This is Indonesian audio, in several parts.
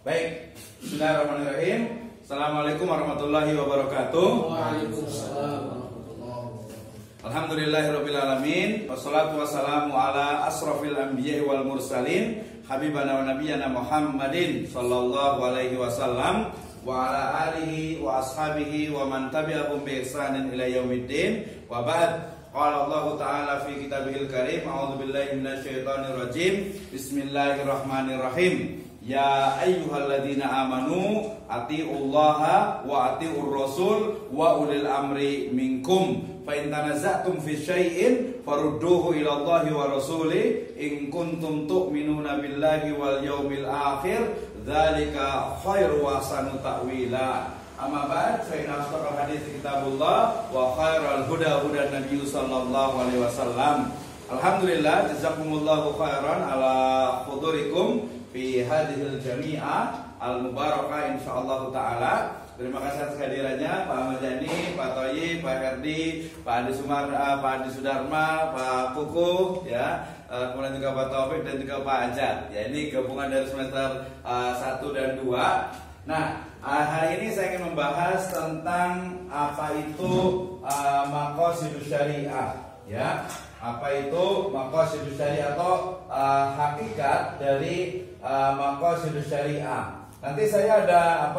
Baik, bismillahirrahmanirrahim. Assalamualaikum warahmatullahi wabarakatuh. Waalaikumsalam warahmatullahi wabarakatuh. Alhamdulillahirabbil alamin. Wassalatu wassalamu ala asrofil anbiya'i wal mursalin habibana wa nabiyyana Muhammadin sallallahu alaihi wasallam wa ala alihi wa ashabihi wa man tabi'ahum bi ihsanin ila yaumiddin. Wa ba'd. Qala Allah Ta'ala fi kitabihil karim. A'udzu billahi minasyaitonir rajim. Bismillahirrahmanirrahim. Ya ayyuhalladzina amanu atiullaha wa atiur rasul wa ulil amri minkum fa in tanaza'tum fi syai'in farudduhu ila Allahi wa rasuli in kuntum tu'minuna billahi wal yaumil akhir dzalika khairu wa ahsanu ta'wila. Amma ba'd, fa inna asdaqal hadits kitabullah wa khairal huda hudan nabiy sallallahu alaihi wasallam. Alhamdulillah, jazakumullahu khairan ala hudurikum fi hadhil jami'ah al-mubarakah insyaallah taala. Terima kasih atas kehadirannya Pak Ahmad Yani, Pak Toyi, Pak Herdi, Pak Adi Sumarna, Pak Adi Sudarma, Pak Kuku, ya, kemudian juga Pak Taufik dan juga Pak Ajat. Ya, ini gabungan dari semester 1 dan 2. Nah, hari ini saya ingin membahas tentang apa itu maqasidus syariah, ya. Apa itu maqasidus syariah atau hakikat dari maqasidus syariah. Nanti saya ada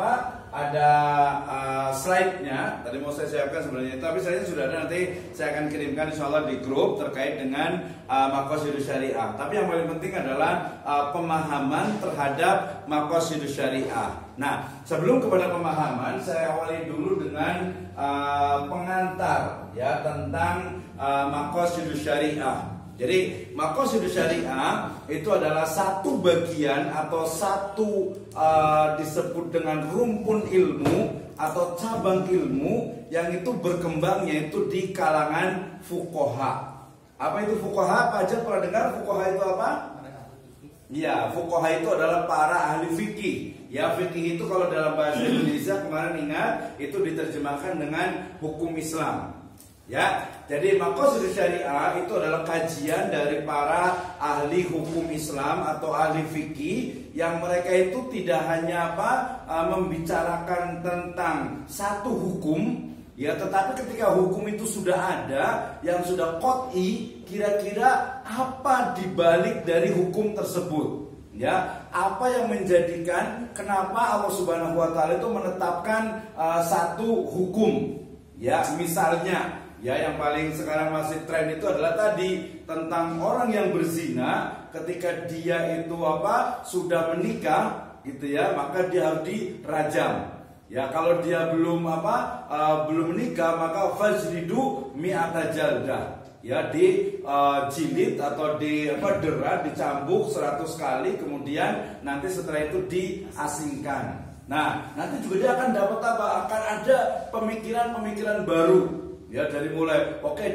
slide-nya. Tadi mau saya siapkan sebenarnya, tapi saya sudah ada, nanti saya akan kirimkan insyaallah di grup terkait dengan maqasidus syariah. Tapi yang paling penting adalah pemahaman terhadap maqasidus syariah. Nah, sebelum kepada pemahaman, saya awali dulu dengan pengantar ya tentang maqasidus syariah. Jadi maqasidus syariah itu adalah satu bagian atau satu disebut dengan rumpun ilmu atau cabang ilmu yang itu berkembangnya itu di kalangan fuqaha. Apa itu fuqaha? Pak Ajat pernah dengar fuqaha itu apa? Ya, fuqaha itu adalah para ahli fikih. Ya, fikih itu kalau dalam bahasa Indonesia kemarin ingat itu diterjemahkan dengan hukum Islam. Ya, jadi maqasidus syariah itu adalah kajian dari para ahli hukum Islam atau ahli fikih yang mereka itu tidak hanya membicarakan tentang satu hukum, ya, tetapi ketika hukum itu sudah ada yang sudah qot'i, kira-kira apa dibalik dari hukum tersebut. Ya, apa yang menjadikan kenapa Allah Subhanahu wa taala itu menetapkan satu hukum. Ya, misalnya, ya, yang paling sekarang masih tren itu adalah tadi tentang orang yang berzina ketika dia itu sudah menikah gitu ya, maka dia harus dirajam. Ya, kalau dia belum menikah maka fajridu mi'ata jaldah. Ya, jilid atau dera, dicambuk 100 kali, kemudian nanti setelah itu diasingkan. Nah, nanti juga dia akan dapat akan ada pemikiran-pemikiran baru. Ya, dari mulai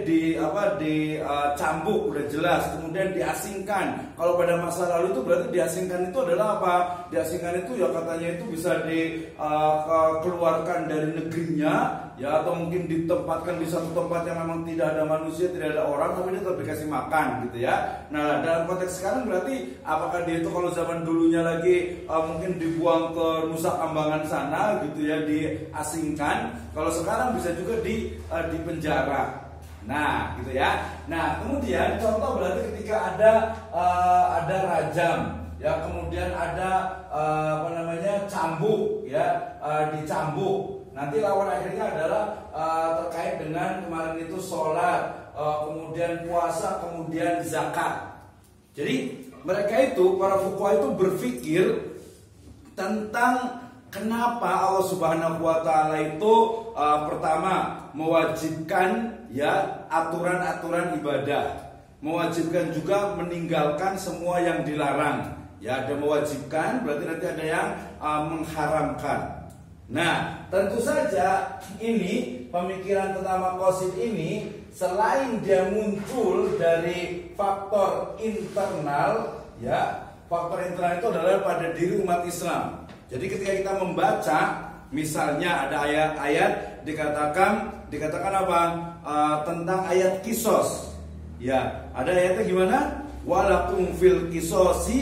dicambuk udah jelas, kemudian diasingkan. Kalau pada masa lalu itu berarti diasingkan itu adalah apa? Diasingkan itu ya katanya itu bisa dikeluarkan dari negerinya, ya, atau mungkin ditempatkan di satu tempat yang memang tidak ada manusia, tidak ada orang, tapi dia tetap dikasih makan gitu ya. Nah, dalam konteks sekarang berarti apakah dia itu kalau zaman dulunya lagi mungkin dibuang ke Nusa Kambangan sana gitu ya, diasingkan. Kalau sekarang bisa juga di penjara. Nah, gitu ya. Nah, kemudian contoh berarti ketika ada rajam, ya, kemudian ada cambuk, ya, dicambuk. Nanti lawan akhirnya adalah terkait dengan kemarin itu sholat, kemudian puasa, kemudian zakat. Jadi mereka itu, para fuqaha itu berpikir tentang kenapa Allah Subhanahu wa taala itu pertama mewajibkan ya aturan-aturan ibadah, mewajibkan juga meninggalkan semua yang dilarang. Ya, ada mewajibkan berarti nanti ada yang mengharamkan. Nah, tentu saja ini pemikiran tentang maqasid ini selain dia muncul dari faktor internal, ya, faktor internal itu adalah pada diri umat Islam. Jadi ketika kita membaca, misalnya ada ayat-ayat dikatakan tentang ayat kisos. Ya, ada ayatnya gimana? Walakum fil kisosi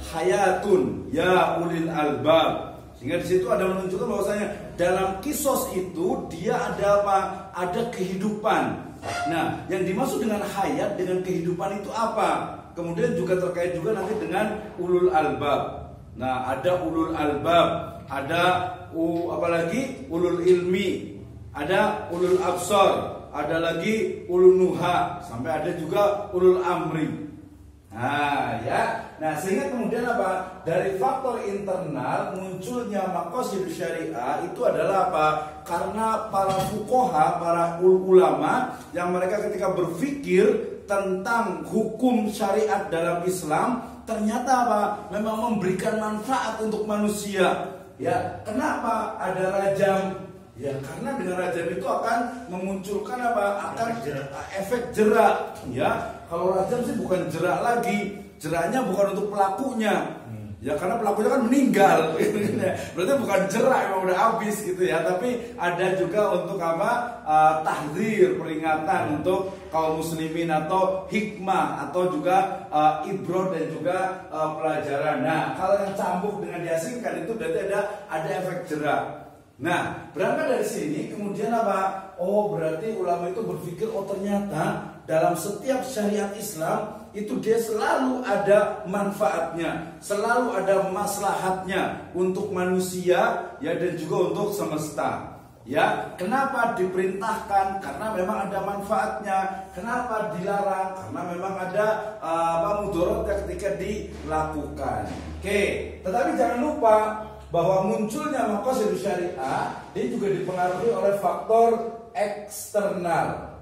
hayatun ya ulil albab. Sehingga di situ ada menunjukkan bahwasanya dalam kisos itu dia ada apa? Ada kehidupan. Nah, yang dimaksud dengan hayat dengan kehidupan itu apa? Kemudian juga terkait juga nanti dengan ulul albab. Nah, ada ulul albab, ada apalagi ulul ilmi, ada ulul absar, ada lagi ulul nuha, sampai ada juga ulul amri. Nah, ya. Nah, sehingga kemudian apa? Dari faktor internal munculnya maqasid syariah itu adalah apa? Karena para fuqaha, para ulama yang mereka ketika berpikir tentang hukum syariat dalam Islam ternyata apa? Memang memberikan manfaat untuk manusia. Ya, kenapa ada rajam? Ya, karena dengan rajam itu akan memunculkan apa? Akan efek jerak. Ya, kalau rajam sih bukan jerak lagi, jeraknya bukan untuk pelakunya. Ya, karena pelakunya kan meninggal. Berarti bukan jerak yang udah habis gitu ya, tapi ada juga untuk apa? Tahdzir, peringatan untuk kaum muslimin atau hikmah atau juga ibrah dan juga pelajaran. Nah, kalau yang cambuk dengan diasingkan itu berarti ada efek jerak. Nah, berangkat dari sini kemudian apa? Oh, berarti ulama itu berpikir oh ternyata dalam setiap syariat Islam itu dia selalu ada manfaatnya, selalu ada maslahatnya untuk manusia ya dan juga untuk semesta. Ya, kenapa diperintahkan? Karena memang ada manfaatnya. Kenapa dilarang? Karena memang ada mudaratnya ketika dilakukan. Oke, tetapi jangan lupa bahwa munculnya maqasid syariah dia juga dipengaruhi oleh faktor eksternal.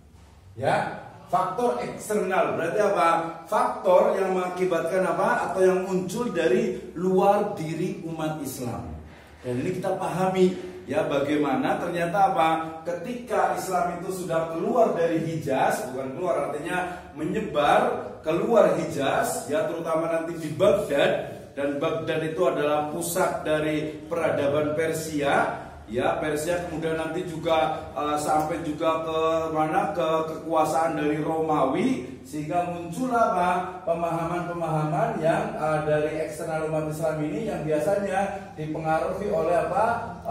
Ya, faktor eksternal berarti apa? Faktor yang mengakibatkan apa? Atau yang muncul dari luar diri umat Islam. Dan ini kita pahami ya bagaimana ternyata apa? Ketika Islam itu sudah keluar dari Hijaz, bukan keluar artinya menyebar keluar Hijaz ya, terutama nanti di Baghdad. Dan Baghdad itu adalah pusat dari peradaban Persia. Ya, Persia kemudian nanti juga sampai juga ke mana ke kekuasaan dari Romawi, sehingga muncul apa pemahaman-pemahaman yang dari eksternal umat Islam ini yang biasanya dipengaruhi oleh apa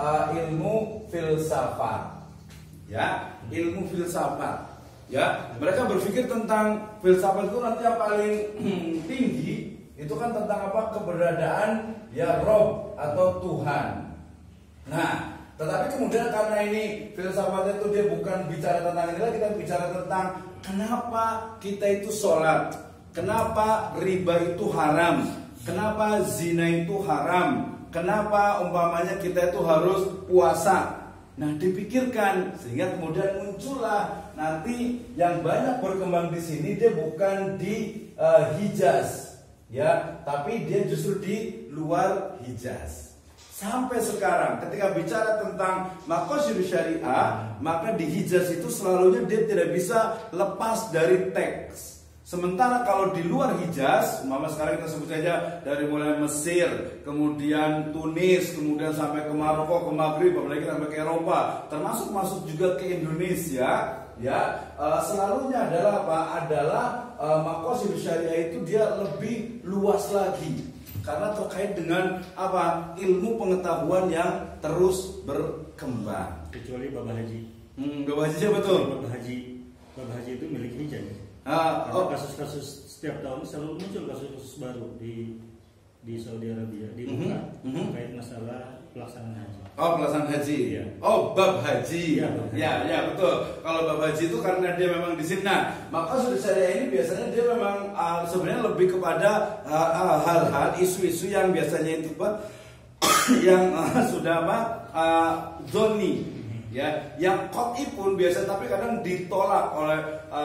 ilmu filsafat. Ya, ilmu filsafat. Ya, mereka berpikir tentang filsafat itu nanti yang paling tinggi itu kan tentang apa? Keberadaan ya Rob atau Tuhan. Nah, tetapi kemudian karena ini filsafat itu dia bukan bicara tentang ini lagi, kita bicara tentang kenapa kita itu sholat, kenapa riba itu haram, kenapa zina itu haram, kenapa umpamanya kita itu harus puasa. Nah, dipikirkan sehingga kemudian muncullah nanti yang banyak berkembang di sini dia bukan di Hijaz. Ya, tapi dia justru di luar Hijaz. Sampai sekarang ketika bicara tentang maqasid syariah, maka di Hijaz itu selalunya dia tidak bisa lepas dari teks. Sementara kalau di luar Hijaz, sekarang kita sebut saja dari mulai Mesir, kemudian Tunis, kemudian sampai ke Maroko, ke Maghrib, apalagi sampai ke Eropa, termasuk masuk juga ke Indonesia. Ya, selalunya adalah apa? Adalah maqasid syariah itu dia lebih luas lagi karena terkait dengan apa? Ilmu pengetahuan yang terus berkembang. Kecuali Bab Haji. Bab Haji siapa tuh? Bab Haji itu milik Hijaz. Kasus-kasus setiap tahun selalu muncul kasus-kasus baru di Saudi Arabia, di Mekah terkait masalah pelaksanaan haji. Oh, pelaksanaan haji. Ya. Oh, bab haji. Ya, betul. Kalau bab haji itu karena dia memang di sini. Nah, maka sudah syariah ini biasanya dia memang sebenarnya lebih kepada hal-hal isu-isu yang biasanya itu yang sudah zoni. Ya, yang qat'i pun biasa tapi kadang ditolak oleh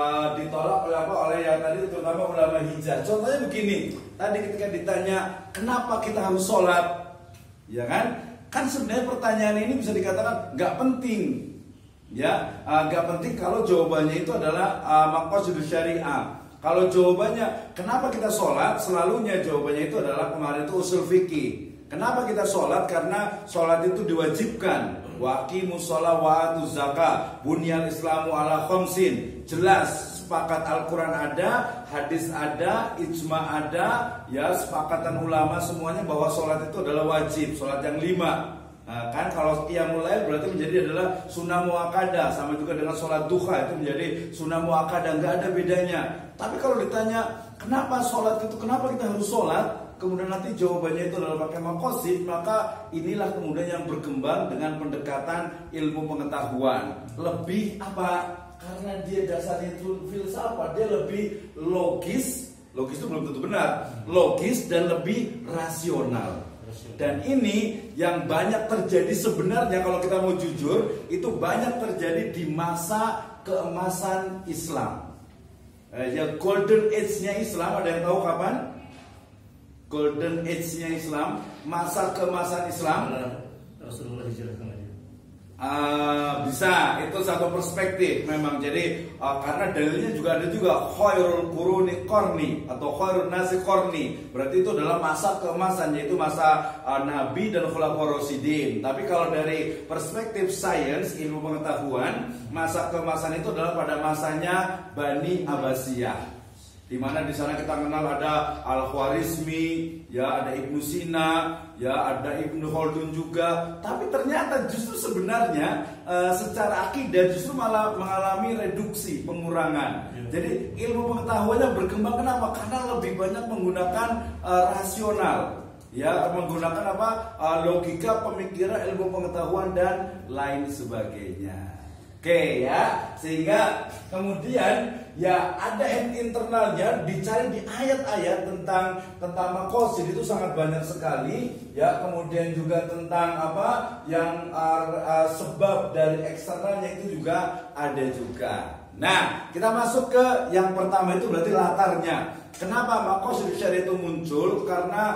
oleh yang tadi terutama ulama Hijaz. Contohnya begini, tadi ketika ditanya kenapa kita harus sholat, ya kan? Kan sebenarnya pertanyaan ini bisa dikatakan nggak penting, ya, nggak penting kalau jawabannya itu adalah maqasid syariah. Kalau jawabannya kenapa kita sholat, selalunya jawabannya itu adalah kemarin itu usul fikih. Kenapa kita sholat? Karena sholat itu diwajibkan. Wa aqimus sholat wa atuz zakah. Bunyal Islamu ala khamsin. Jelas sepakat Al-Quran ada, hadis ada, ijma ada, ya sepakatan ulama semuanya bahwa sholat itu adalah wajib, sholat yang 5. Nah, kan kalau qiyamul lail berarti menjadi adalah sunnah muakkadah, sama juga dengan sholat duha itu menjadi sunnah muakkadah, nggak ada bedanya. Tapi kalau ditanya kenapa sholat itu, kenapa kita harus sholat, kemudian nanti jawabannya itu adalah pakai maqasid, maka inilah kemudian yang berkembang dengan pendekatan ilmu pengetahuan. Lebih apa? Karena dia dasarnya itu filsafat, dia lebih logis itu belum tentu benar, logis dan lebih rasional. Dan ini yang banyak terjadi sebenarnya kalau kita mau jujur, itu banyak terjadi di masa keemasan Islam. Ya golden age-nya Islam, ada yang tahu kapan? Golden age-nya Islam, masa keemasan Islam. Rasulullah hijrah kemana? Bisa, itu satu perspektif memang. Jadi karena dalilnya juga ada juga khairul quruni qarni atau khairun nasi qarni. Berarti itu adalah masa keemasan, yaitu masa Nabi dan Khulafaur Rasyidin. Tapi kalau dari perspektif sains, ilmu pengetahuan, masa keemasan itu adalah pada masanya Bani Abbasiyah. Di mana di sana kita kenal ada Al-Khwarizmi, ya ada Ibnu Sina, ya ada Ibnu Khaldun juga. Tapi ternyata justru sebenarnya secara akidah justru malah mengalami reduksi, pengurangan. Jadi ilmu pengetahuannya berkembang, kenapa? Karena lebih banyak menggunakan rasional, ya menggunakan apa? Logika, pemikiran, ilmu pengetahuan dan lain sebagainya. Oke ya, sehingga kemudian ya ada internalnya, dicari di ayat-ayat tentang maqasid itu sangat banyak sekali, ya. Kemudian juga tentang apa yang sebab dari eksternalnya itu juga ada juga. Nah, kita masuk ke yang pertama, itu berarti latarnya. Kenapa maqasid syariah itu muncul? Karena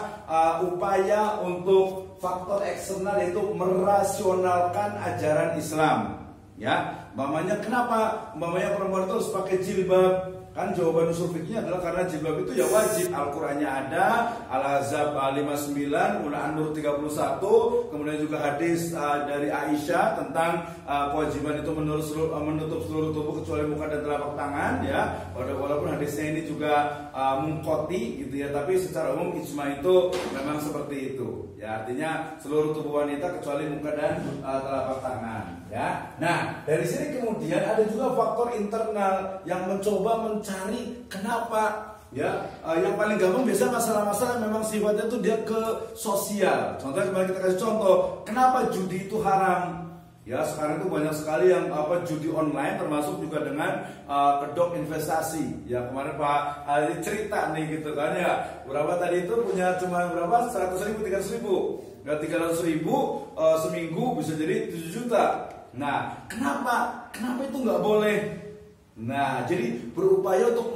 upaya untuk faktor eksternal itu merasionalkan ajaran Islam. Ya, mamanya kenapa? Mamanya perempuan itu harus pakai jilbab. Kan jawaban usul fikihnya adalah karena jilbab itu ya wajib. Al-Qur'annya ada, Al-Ahzab 59, An-Nur 31, kemudian juga hadis dari Aisyah tentang kewajiban itu menutup seluruh tubuh kecuali muka dan telapak tangan, ya. Walaupun hadisnya ini juga mungkoti gitu ya, tapi secara umum ijma itu memang seperti itu. Ya, artinya seluruh tubuh wanita kecuali muka dan telapak tangan, ya. Nah, dari sini kemudian ada juga faktor internal yang mencoba mencari kenapa, ya. Yang paling gampang biasa masalah-masalah memang sifatnya itu dia ke sosial. Contohnya kemarin kita kasih contoh, kenapa judi itu haram? Ya, sekarang itu banyak sekali yang judi online, termasuk juga dengan kedok investasi. Ya, kemarin Pak Ali cerita nih gitu kan, ya. Berapa tadi itu punya cuma berapa? 100.000, 300.000. Ya, 300.000 seminggu bisa jadi 7 juta. Nah, kenapa? Kenapa itu nggak boleh? Nah, jadi berupaya untuk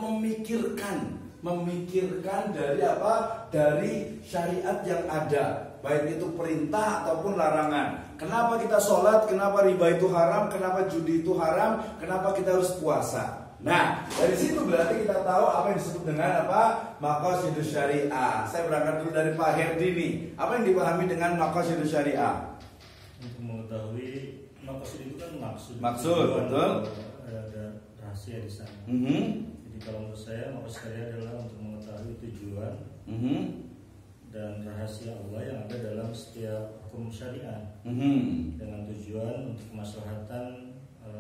memikirkan dari apa? Dari syariat yang ada, baik itu perintah ataupun larangan. Kenapa kita sholat? Kenapa riba itu haram? Kenapa judi itu haram? Kenapa kita harus puasa? Nah, dari situ berarti kita tahu apa yang disebut dengan apa? Maqasidus syariah. Saya berangkat dulu dari Pak Herdi nih. Apa yang dipahami dengan maqasidus syariah? Untuk mengetahui maqasid itu kan maksud, betul. Ada rahasia di sana. Jadi kalau menurut saya maqasid syariah adalah untuk mengetahui tujuan dan rahasia Allah yang ada dalam setiap hukum syariat, dengan tujuan untuk kemaslahatan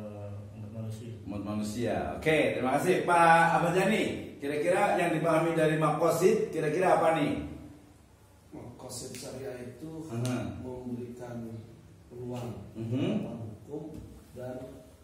umat manusia. Oke, terima kasih Pak Ahmad Yani. Kira-kira yang dipahami dari maqasid kira-kira apa nih? Maqasid syariah itu memberikan peluang hukum dan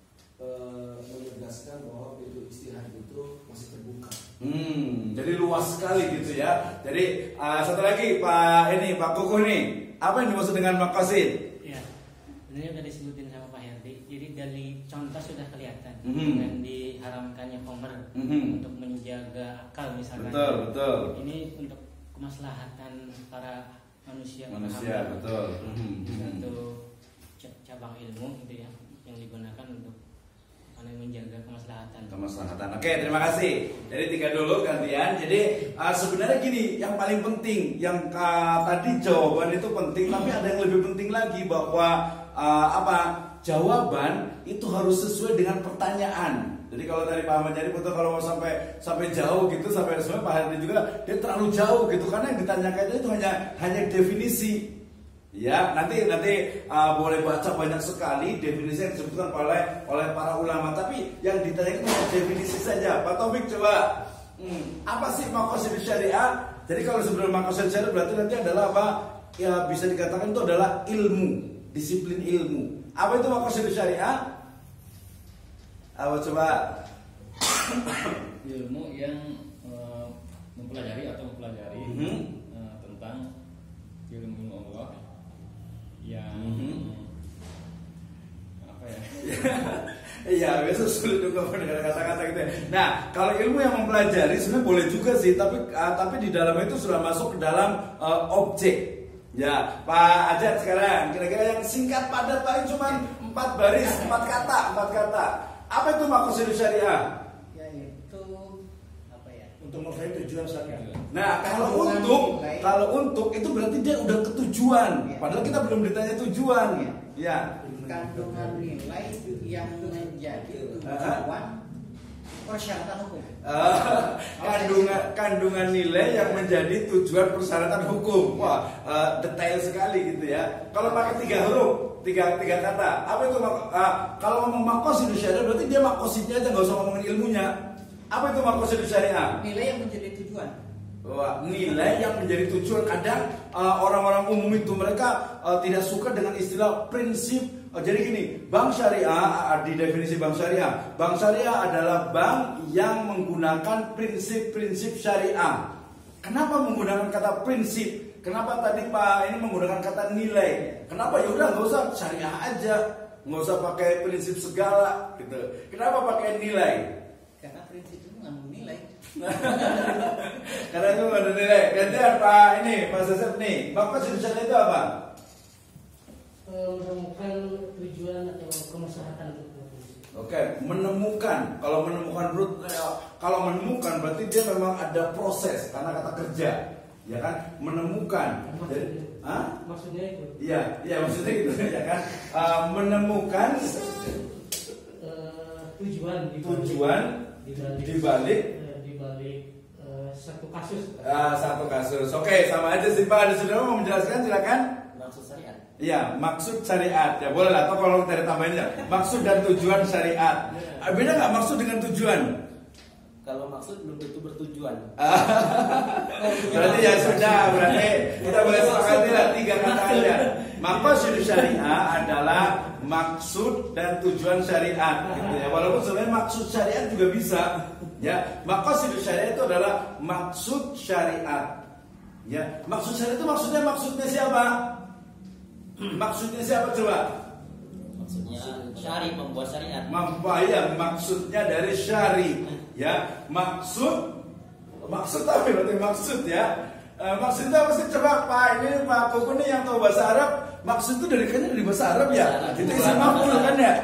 menegaskan bahwa pintu istihad itu masih terbuka. Jadi luas sekali gitu ya. Jadi satu lagi Pak Kukuh nih, apa yang dimaksud dengan maqasid? Ya, ini udah disebutin sama Pak Herdi. Jadi dari contoh sudah kelihatan dengan diharamkannya khamr untuk menjaga akal misalkan. Betul. Ini untuk kemaslahatan para manusia. Betul. Satu cabang ilmu gitu ya yang digunakan untuk menjaga kemaslahatan. Oke, terima kasih. Jadi 3 dulu gantian. Jadi sebenarnya gini, yang paling penting, yang tadi jawaban itu penting, tapi ada yang lebih penting lagi bahwa jawaban itu harus sesuai dengan pertanyaan. Jadi kalau dari Pak Ahmad Jadi betul kalau mau sampai jauh gitu, sampai sebenarnya Pak Herdi juga dia terlalu jauh gitu, karena yang ditanyakan itu hanya definisi. Ya, nanti boleh baca banyak sekali definisi yang disebutkan oleh para ulama, tapi yang ditanyakan hanya definisi saja. Pak Taufik coba, apa sih maqasidus syariah? Jadi kalau sebelum maqasidus syariah berarti nanti adalah apa? Ya bisa dikatakan itu adalah ilmu, disiplin ilmu. Apa itu maqasidus syariah? Apa coba? Ilmu yang mempelajari tentang ilmu Allah yang apa ya? Iya, biasa sulit juga dengan kata-kata gitu. Nah, kalau ilmu yang mempelajari sebenarnya boleh juga sih, tapi di dalam itu sudah masuk ke dalam objek. Ya, Pak Ajat sekarang kira-kira yang singkat padat paling cuma 4 baris, 4 kata. Apa itu maqasidus syariah? Yaitu apa ya? Untuk meraih tujuan syariah. Nah, kalau untuk itu berarti dia udah ke tujuan. Padahal kita belum ditanya tujuan. Ya. Kandungan nilai yang menjadi tujuan persyaratan hukum. Kandungan nilai yang menjadi tujuan persyaratan hukum. Wah, detail sekali gitu ya. Kalau pakai 3 huruf, tiga kata, apa itu? Kalau ngomong maqasidus syariah berarti dia maqasidnya aja, nggak usah ngomongin ilmunya. Apa itu maqasidus syariah? Nilai yang menjadi tujuan. Wah, nilai yang menjadi tujuan. Kadang orang-orang umum itu mereka tidak suka dengan istilah prinsip. Jadi gini, bank syariah, di definisi bank syariah adalah bank yang menggunakan prinsip-prinsip syariah. Kenapa menggunakan kata prinsip? Kenapa tadi Pak ini menggunakan kata nilai? Kenapa? Ya udah nggak usah syariah aja, nggak usah pakai prinsip segala gitu. Kenapa pakai nilai? Karena prinsip itu mengandung nilai. Karena itu ada nilai. Gantian Pak Sesep nih. Maqasidus syariah itu apa? Menemukan tujuan atau kemaslahatan. Oke, menemukan. Kalau menemukan berarti dia memang ada proses, karena kata kerja, ya kan? Menemukan. Jadi, maksudnya itu. Iya maksudnya gitu, ya kan? Menemukan tujuan dibalik satu kasus. Satu kasus. Oke, sama aja sih Pak. Ada saudara mau menjelaskan, silakan. Maksud syariat. Iya, maksud syariat. Ya boleh lah, atau kalau dari tambahinnya maksud dan tujuan syariat. Beda nggak maksud dengan tujuan? Kalau maksud belum tentu bertujuan. Berarti ya sudah, berarti kita boleh sepakati lah 3 kata aja. Maqasidus syariah adalah maksud dan tujuan syariat, gitu ya. Walaupun sebenarnya maksud syariat juga bisa, ya. Maqasidus syariah itu adalah maksud syariat. Ya, maksud syariat itu maksudnya siapa? Maksudnya siapa coba? Maksudnya syari, membuat syariat. Ya, maksudnya dari syari. Ya, maksud apa berarti maksud ya? Maksudnya apa sih? Coba Pak ini Pak Koko nih yang tahu bahasa Arab. Maksud itu dari bahasa Arab ya? Itu isim maf'ul kan ya?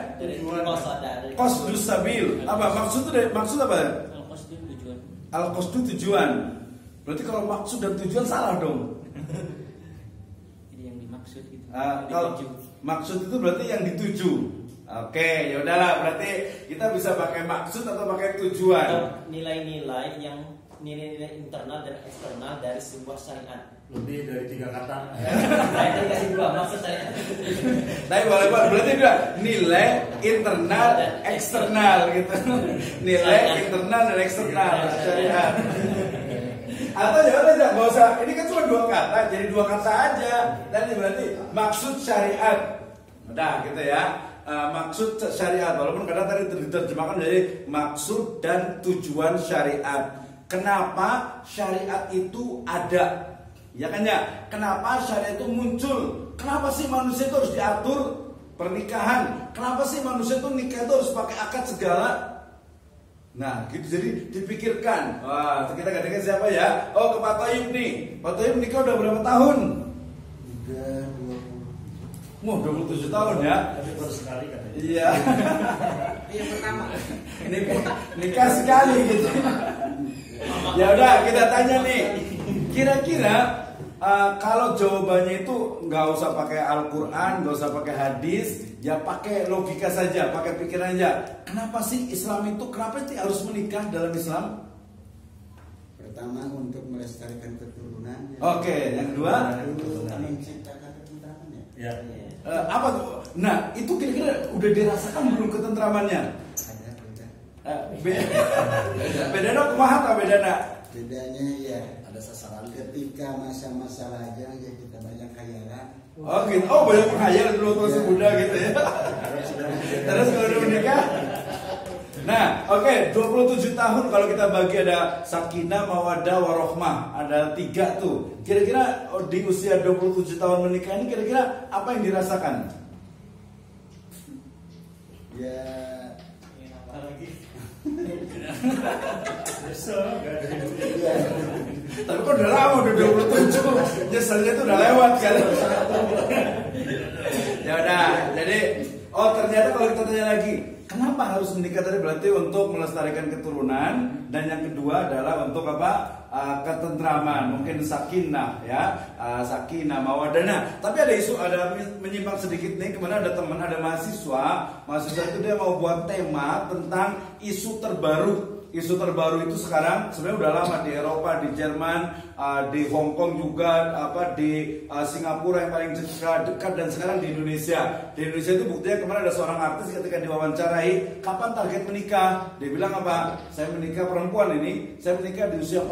Qasdus sabil. Apa maksud itu maksud apa? Al-qasdu tujuan. Berarti kalau maksud dan tujuan salah dong. Jadi yang dimaksud gitu. Kalau maksud itu berarti yang dituju. Oke, ya udahlah, berarti kita bisa pakai maksud atau pakai tujuan. Nilai-nilai internal dan eksternal dari sebuah syariat. Lebih dari 3 kata. Saya kasih 2 maksud syariat. Tapi boleh Pak, berarti juga nilai internal dan eksternal gitu. Nilai internal dan eksternal syariat. Atau ya udah nggak usah. Ini kan cuma 2 kata, jadi 2 kata aja. Dan ini berarti maksud syariat. Udah gitu ya. Maksud syariat, walaupun kadang tadi diterjemahkan dari maksud dan tujuan syariat. Kenapa syariat itu ada? Ya kan ya? Kenapa syariat itu muncul? Kenapa sih manusia itu harus diatur pernikahan? Kenapa sih manusia itu nikah itu harus pakai akad segala? Nah, gitu, jadi dipikirkan. Wah, kita gantikan siapa ya? Oh, ke Pak Taib nih. Pak Taib nikah udah berapa tahun? Udah 27 tahun ya. Tapi baru sekali katanya. Iya. Yang pertama. Nikah sekali gitu. Ya udah, kita tanya nih. Kira-kira Kalau jawabannya itu nggak usah pakai Al-Quran, nggak usah pakai hadis, ya pakai logika saja, pakai pikiran aja. Kenapa sih Islam itu, kenapa sih harus menikah dalam Islam? Pertama untuk melestarikan keturunan. Oke, yang kedua menciptakan ketentraman ya. apa tuh? Nah, itu kira-kira udah dirasakan belum ketentramannya? Beda dong, kumaha tak beda nak? Bedanya ya Ada sasaran. ketika masa-masa lajang ya kita banyak khayalan. Oh gitu, oh banyak menghayal dulu terus muda gitu ya. Terus kalau udah menikah, nah oke, 27 tahun kalau kita bagi ada sakinah, mawaddah, warohmah, ada 3 tuh. Kira-kira di usia 27 tahun menikah ini kira-kira apa yang dirasakan? Ya Tapi kok udah lama, udah 27, nyeselnya tuh udah lewat kan. Ya udah, jadi ternyata kalau kita tanya lagi, kenapa harus menikah tadi, berarti untuk melestarikan keturunan, dan yang kedua adalah untuk apa? Ketentraman, mungkin sakinah ya, sakinah, mawadana. Tapi ada isu, ada menyimpang sedikit nih, kemana ada teman, ada mahasiswa itu dia mau buat tema tentang isu terbaru. Isu terbaru itu sekarang sebenarnya udah lama di Eropa, di Jerman, di Hong Kong juga, di Singapura yang paling dekat, dan sekarang di Indonesia. Di Indonesia itu buktinya kemarin ada seorang artis ketika diwawancarai, kapan target menikah? Dia bilang apa? Saya menikah, perempuan ini, saya menikah di usia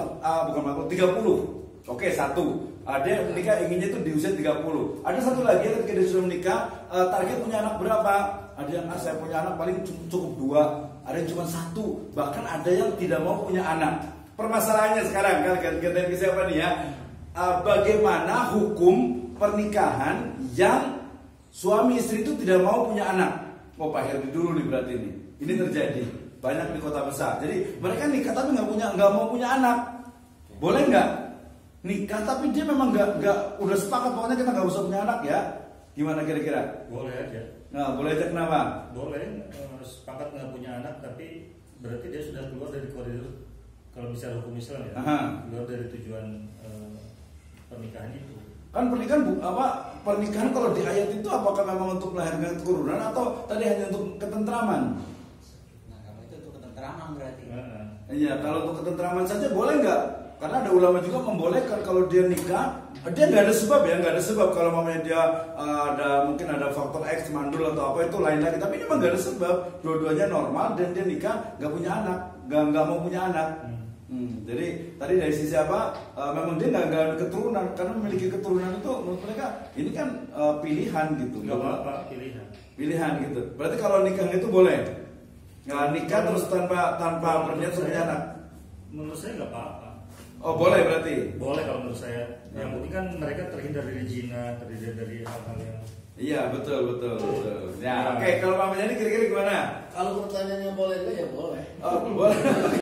30. Oke, satu. Dia menikah inginnya itu di usia 30. Ada satu lagi ketika dia sudah menikah, target punya anak berapa? Ada yang saya punya anak paling cukup 2, ada yang cuma 1, bahkan ada yang tidak mau punya anak. Permasalahannya sekarang kan kita siapa nih ya? Bagaimana hukum pernikahan yang suami istri itu tidak mau punya anak? Oh Pak Herdi dulu nih berarti ini. Ini terjadi banyak di kota besar. Jadi mereka nikah tapi nggak mau punya anak. Boleh nggak? Nikah tapi dia memang nggak udah sepakat pokoknya kita nggak usah punya anak ya. Gimana kira-kira? Boleh aja. Nah, boleh aja, kenapa? Boleh, sepakat nggak punya anak, tapi berarti dia sudah keluar dari koridor, kalau bicara hukum Islam ya, keluar dari tujuan pernikahan itu. Kan pernikahan kalau di ayat itu apakah memang untuk melahirkan keturunan atau tadi hanya untuk ketentraman? Nah, kalau itu untuk ketentraman berarti. Iya, kalau untuk ketentraman saja boleh nggak? Karena ada ulama juga membolehkan kalau dia nikah, dia nggak ada sebab ya, nggak ada sebab. Kalau mamanya dia mungkin ada faktor X, mandul atau apa itu lain lagi. Tapi ini memang nggak ada sebab. Dua-duanya normal dan dia nikah nggak punya anak, nggak mau punya anak. Jadi tadi dari sisi apa? Memang dia nggak ada keturunan, karena memiliki keturunan itu menurut mereka ini kan pilihan gitu. Nggak apa-apa, pilihan gitu. Berarti kalau nikah itu boleh? Nggak nikah terus tanpa berniat punya anak? Menurut saya nggak apa-apa. Oh boleh berarti? Boleh kalau menurut saya. Yang penting kan mereka terhindar dari zina, terhindar dari hal-hal yang. Iya betul. Ya oke, kalau mamanya ini kira-kira gimana? Kalau pertanyaannya boleh nggak ya boleh. Oh boleh.